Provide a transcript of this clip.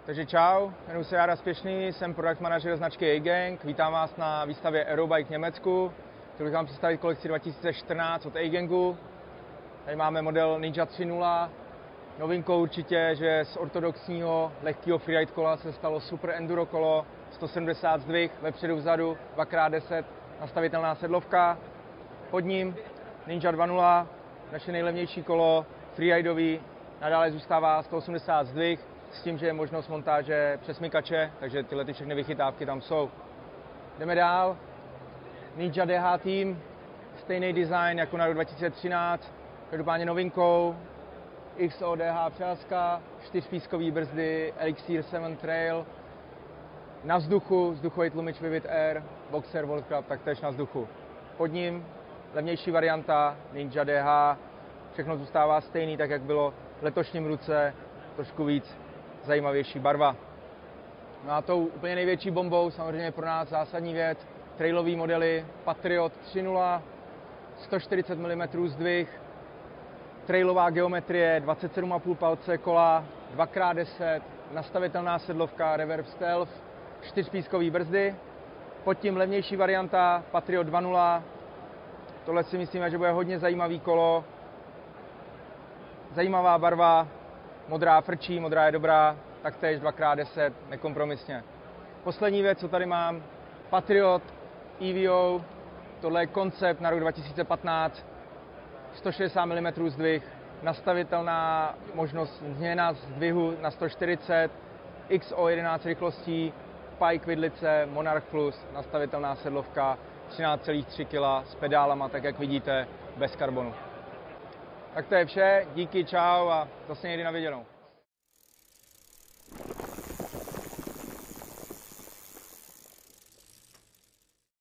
Takže čau, jmenuji se Jára Spěšný, jsem product manažer značky A-Gang. Vítám vás na výstavě Aerobike v Německu. Chtěl bych vám představit kolekci 2014 od A-Gangu. Tady máme model Ninja 3.0. Novinkou určitě, že z ortodoxního lehkého freeride kola se stalo super enduro kolo, 170 zdvih, vepředu vzadu, 2x10, nastavitelná sedlovka. Pod ním Ninja 2.0, naše nejlevnější kolo, freeridový, nadále zůstává 180 zdvih, s tím, že je možnost montáže přesmykače, takže tyhle všechny vychytávky tam jsou. Jdeme dál. Ninja DH Team, stejný design jako na rok 2013, každopádně novinkou, XODH přázka, 4pískový brzdy, Elixir 7 Trail, na vzduchu, vzduchový tlumič Vivid Air, Boxer World Cup, taktéž na vzduchu. Pod ním levnější varianta Ninja DH, všechno zůstává stejný, tak jak bylo v letošním roce, trošku víc zajímavější barva. No a tou úplně největší bombou, samozřejmě pro nás zásadní věc, trailový modely Patriot 3.0, 140 mm zdvih, trailová geometrie, 27,5 palce kola, 2x10, nastavitelná sedlovka, reverb stealth, 4pískový brzdy. Pod tím levnější varianta Patriot 2.0. Tohle si myslíme, že bude hodně zajímavý kolo. Zajímavá barva, modrá frčí, modrá je dobrá, taktéž 2x10, nekompromisně. Poslední věc, co tady mám, Patriot EVO, tohle je koncept na rok 2015, 160 mm zdvih, nastavitelná možnost změna zdvihu na 140, XO11 rychlostí, Pike vidlice, Monarch Plus, nastavitelná sedlovka, 13,3 kg s pedálama, tak jak vidíte, bez karbonu. Tak to je vše, díky, čau a zase někdy na viděnou.